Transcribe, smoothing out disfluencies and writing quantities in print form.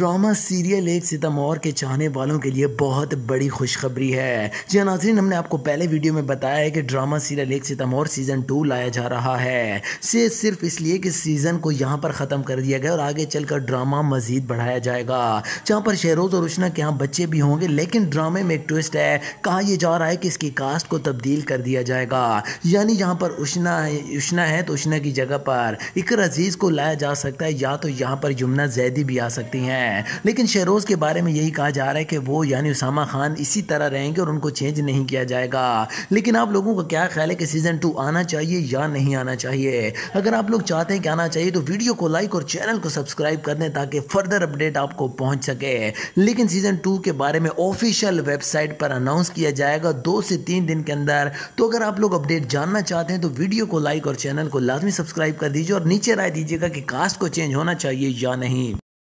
Drama serial एक सितमौर के चाहने वालों के लिए बहुत बड़ी खुशखबरी है। जी हाँ नाज़रीन, हमने आपको पहले वीडियो में बताया है कि ड्रामा सीरियल एक सितमौर सीज़न 2 लाया जा रहा है। सिर्फ इसलिए कि सीज़न को यहाँ पर ख़त्म कर दिया गया और आगे चलकर ड्रामा मज़ीद बढ़ाया जाएगा, जहाँ पर शहरोज़ और उष्ना के यहाँ बच्चे भी होंगे। लेकिन ड्रामे में एक ट्विस्ट है, कहा यह जा रहा है कि इसकी कास्ट को तब्दील कर दिया जाएगा, यानी जहाँ पर उष्ना है तो उष्ना की जगह पर इकर अजीज़ को लाया जा सकता है, या तो यहाँ पर यमुना जैदी भी आ सकती हैं। लेकिन शहरोज़ के बारे में यही कहा जा रहा है कि वो यानी उसामा खान इसी तरह रहेंगे और उनको चेंज नहीं किया जाएगा। लेकिन आप लोगों का क्या ख्याल है कि सीज़न 2 आना चाहिए या नहीं आना चाहिए? अगर आप लोग चाहते हैं कि आना चाहिए तो वीडियो को लाइक और चैनल को सब्सक्राइब कर दें ताकि फर्दर अपडेट आपको पहुंच सके। लेकिन सीज़न 2 के बारे में ऑफिशियल वेबसाइट पर अनाउंस किया जाएगा 2 से 3 दिन के अंदर। तो अगर आप लोग अपडेट जानना चाहते हैं तो वीडियो को लाइक और चैनल को लाजमी सब्सक्राइब कर दीजिए और नीचे राय दीजिएगा कि कास्ट को चेंज होना चाहिए या नहीं।